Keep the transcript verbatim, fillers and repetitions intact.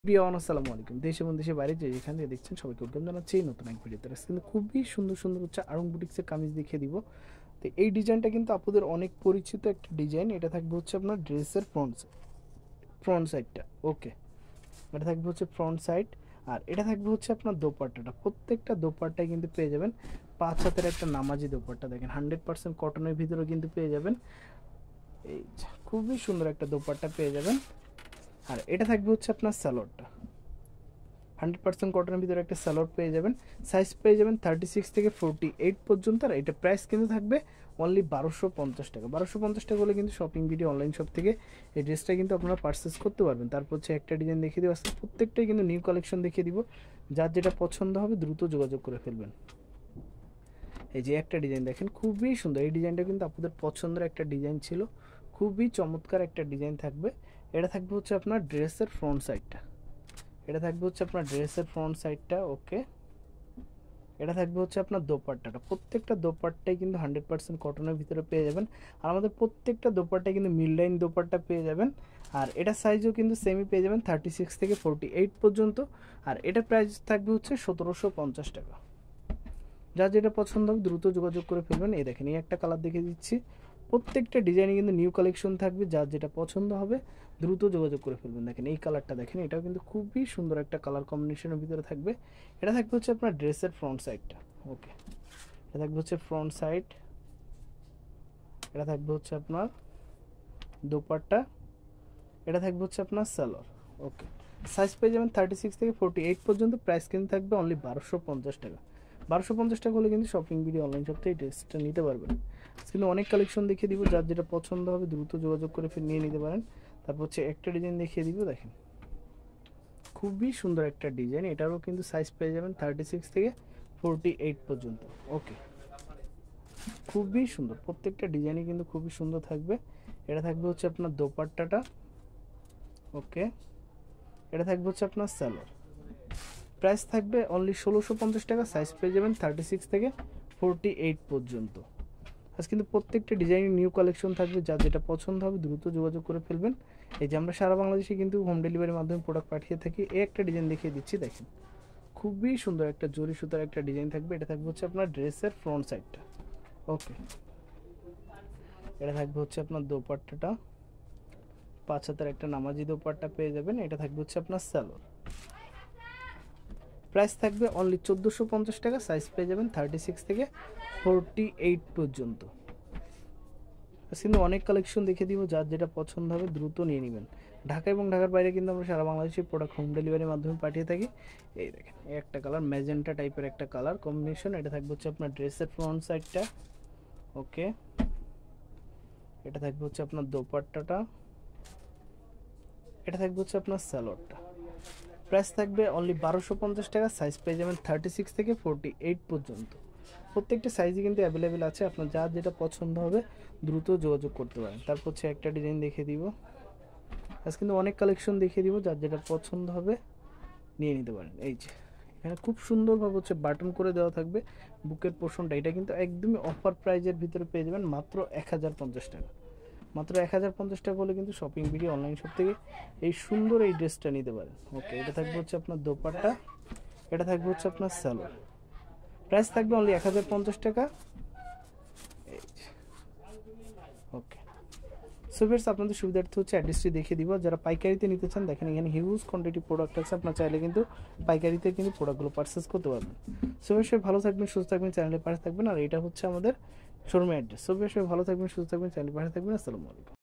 প্রিয়ন আসসালামু আলাইকুম। দেশ এবং দেশের বাইরে যে যেখান থেকে দেখছেন সবাইকে ওয়েলকাম জানাচ্ছি এই নতুন এক ভিডিওতে। কিন্তু খুবই সুন্দর সুন্দর হচ্ছে আড়ং বুটিক্সের কামিজ দেখিয়ে দিব। তো এই ডিজাইনটা কিন্তু আপনাদের অনেক পরিচিত একটা ডিজাইন। এটা থাকবে হচ্ছে আপনার ড্রেসের ফ্রন্ট ফ্রন্ট সাইডটা। ওকে, এটা থাকবে হচ্ছে ফ্রন্ট সাইড। আর এটা থাকবে হচ্ছে আপনার দোপাট্টাটা। প্রত্যেকটা দোপাট্টায় কিন্তু পেয়ে যাবেন পাঁচ হাতের একটা নামাজি দোপাট্টা। দেখেন হান্ড্রেড পার্সেন্ট কটনের ভিতরে কিন্তু পেয়ে যাবেন। এই যে খুবই সুন্দর একটা দোপাট্টা পেয়ে যাবেন। আর এটা থাকবে হচ্ছে আপনার স্যালোয়ারটা। হান্ড্রেড পার্সেন্ট কটনের ভিতরে একটা স্যালোয়ার পেয়ে যাবেন। সাইজ পেয়ে যাবেন থার্টি সিক্স থেকে ফোরটি এইট পর্যন্ত। আর এটা প্রাইস কিন্তু থাকবে অনলি বারোশো পঞ্চাশ টাকা। বারোশো পঞ্চাশ টাকা হলে কিন্তু শপিং ভিডিও অনলাইন শপ থেকে এই ড্রেসটা কিন্তু আপনারা পারচেস করতে পারবেন। তারপর হচ্ছে একটা ডিজাইন দেখিয়ে দেবো। আজকে প্রত্যেকটাই কিন্তু নিউ কালেকশন দেখিয়ে দিব। যার যেটা পছন্দ হবে দ্রুত যোগাযোগ করে ফেলবেন। এই যে একটা ডিজাইন দেখেন, খুবই সুন্দর। এই ডিজাইনটা কিন্তু আপনাদের পছন্দের একটা ডিজাইন ছিল। খুবই চমৎকার একটা ডিজাইন থাকবে। এটা থাকবে হচ্ছে আপনার ড্রেসের ফ্রন্ট সাইডটা। এটা থাকবে হচ্ছে আপনার ড্রেসের ফ্রন্ট সাইডটা। ওকে, এটা থাকবে হচ্ছে আপনার দোপাট্টাটা। প্রত্যেকটা দোপাট্টাই কিন্তু হান্ড্রেড পার্সেন্ট কটনের ভিতরে পেয়ে যাবেন। আর আমাদের প্রত্যেকটা দোপাট্টায় কিন্তু মিড লাইন দোপাট্টা পেয়ে যাবেন। আর এটা সাইজও কিন্তু সেমই পেয়ে যাবেন থার্টি সিক্স থেকে ফোরটি এইট পর্যন্ত। আর এটা প্রাইস থাকবে হচ্ছে সতেরোশো পঞ্চাশ টাকা। যার যেটা পছন্দ হবে দ্রুত যোগাযোগ করে ফেলবেন। এই দেখেন, এই একটা কালার দেখে দিচ্ছি। প্রত্যেকটা ডিজাইনে কিন্তু নিউ কালেকশন থাকবে। যার যেটা পছন্দ হবে দ্রুত যোগাযোগ করে ফেলবেন। দেখেন এই কালারটা দেখেন, এটাও কিন্তু খুবই সুন্দর একটা কালার কম্বিনেশনের ভিতরে থাকবে। এটা থাকবে হচ্ছে আপনার ড্রেসের ফ্রন্ট সাইডটা। ওকে, এটা থাকবে হচ্ছে ফ্রন্ট সাইড। এটা থাকবে হচ্ছে আপনার দোপাট্টা। এটা থাকবে হচ্ছে আপনার সালোয়ার। ওকে, সাইজ পেয়ে যাবেন থার্টি সিক্স থেকে ফোরটি এইট পর্যন্ত। প্রাইস কিন্তু থাকবে অনলি বারোশো পঞ্চাশ টাকা। বারোশো পঞ্চাশ টাকা হলে কিন্তু শপিং ভিডিও অনলাইন শপ থেকে এই ড্রেসটা নিতে পারবেন। কিন্তু অনেক কালেকশন দেখিয়ে দিব। যার যেটা পছন্দ হবে দ্রুত যোগাযোগ করে ফির নিয়ে নিতে পারেন। তারপর হচ্ছে একটা ডিজাইন দেখিয়ে দিব। দেখেন খুবই সুন্দর একটা ডিজাইন। এটারও কিন্তু সাইজ পেয়ে যাবেন থার্টি সিক্স থেকে ফোরটি এইট পর্যন্ত। ওকে, খুবই সুন্দর। প্রত্যেকটা ডিজাইনই কিন্তু খুবই সুন্দর থাকবে। এটা থাকবে হচ্ছে আপনার দোপাট্টাটা। ওকে, এটা থাকবে হচ্ছে আপনার স্যালোয়ার। প্রাইস থাকবে অনলি ষোলোশো পঞ্চাশ টাকা। সাইজ পেয়ে যাবেন থার্টি সিক্স থেকে ফোরটি এইট পর্যন্ত। আজ কিন্তু প্রত্যেকটা ডিজাইনের নিউ কালেকশন থাকবে। যার যেটা পছন্দ হবে দ্রুত যোগাযোগ করে ফেলবেন। এই যে আমরা সারা বাংলাদেশে কিন্তু হোম ডেলিভারির মাধ্যমে প্রোডাক্ট পাঠিয়ে থাকি। এই একটা ডিজাইন দেখিয়ে দিচ্ছি। দেখেন খুবই সুন্দর একটা জরি সুতার একটা ডিজাইন থাকবে। এটা থাকবে হচ্ছে আপনার ড্রেসের ফ্রন্ট সাইডটা। ওকে, এটা থাকবে হচ্ছে আপনার দোপাট্টাটা। পাঁচ হাতের একটা নামাজি দোপাট্টা পেয়ে যাবেন। এটা থাকবে হচ্ছে আপনার সালোয়ার। প্রাইস থাকবে অনলি চোদ্দোশো পঞ্চাশ টাকা। সাইজ পেয়ে যাবেন থার্টি সিক্স থেকে ফোরটি এইট পর্যন্ত। কিন্তু অনেক কালেকশন দেখে দিব। যার যেটা পছন্দ হবে দ্রুত নিয়ে নেবেন। ঢাকা এবং ঢাকার বাইরে কিন্তু আমরা সারা বাংলাদেশে প্রোডাক্ট হোম ডেলিভারির মাধ্যমে পাঠিয়ে থাকি। এই দেখেন, এই একটা কালার ম্যাজেন্টা টাইপের একটা কালার কম্বিনেশন। এটা থাকবে হচ্ছে আপনার ড্রেসের ফ্রন্ট সাইডটা। ওকে, এটা থাকবে হচ্ছে আপনার দোপাট্টাটা। এটা থাকবে হচ্ছে আপনার সালোয়ারটা। প্রাইস থাকবে অনলি বারোশো পঞ্চাশ টাকা। সাইজ পেয়ে যাবেন থার্টি সিক্স থেকে ফোরটি এইট পর্যন্ত। প্রত্যেকটা সাইজই কিন্তু অ্যাভেলেবেল আছে। আপনার যার যেটা পছন্দ হবে দ্রুত যোগাযোগ করতে পারেন। তারপর হচ্ছে একটা ডিজাইন দেখিয়ে দিব। আজ কিন্তু অনেক কালেকশন দেখিয়ে দিব। যার যেটা পছন্দ হবে নিয়ে নিতে পারেন। এই যে এখানে খুব সুন্দরভাবে হচ্ছে বাটন করে দেওয়া থাকবে বুকের পোর্শনটা। এটা কিন্তু একদমই অফার প্রাইজের ভিতরে পেয়ে যাবেন মাত্র এক হাজার পঞ্চাশ টাকা। মাত্র এক হাজার পঞ্চাশ টাকা হলে কিন্তু শপিং ভিডিও অনলাইন শপ থেকে এই সুন্দর এই ড্রেসটা নিতে পারেন। ওকে, এটা থাকবে হচ্ছে আপনার দোপাট্টা। এটা থাকবে হচ্ছে আপনার সালোয়ার। প্রাইস থাকবে অনলি এক হাজার পঞ্চাশ টাকা। এই যে ওকে, সো ভিউয়ার্স আপনাদের সুবিধার্থে হচ্ছে অ্যাড্রেসটি দেখিয়ে দিব। যারা পাইকারিতে নিতে চান দেখেন এখানে হিউজ কোয়ান্টিটি প্রোডাক্ট আছে। আপনার চাইলে কিন্তু পাইকারিতে কিন্তু প্রোডাক্টগুলো পারচেস করতে পারবেন। সো ভিউয়ার্স ভালো থাকবেন, সুস্থ থাকবেন, চ্যানেলের পাশে থাকবেন। আর এটা হচ্ছে আমাদের শোরুমের অ্যাড্রেস। সো ভিউয়ার্স ভালো থাকবেন, সুস্থ থাকবেন, চ্যানেলের পাশে থাকবেন। আসসালামু আলাইকুম।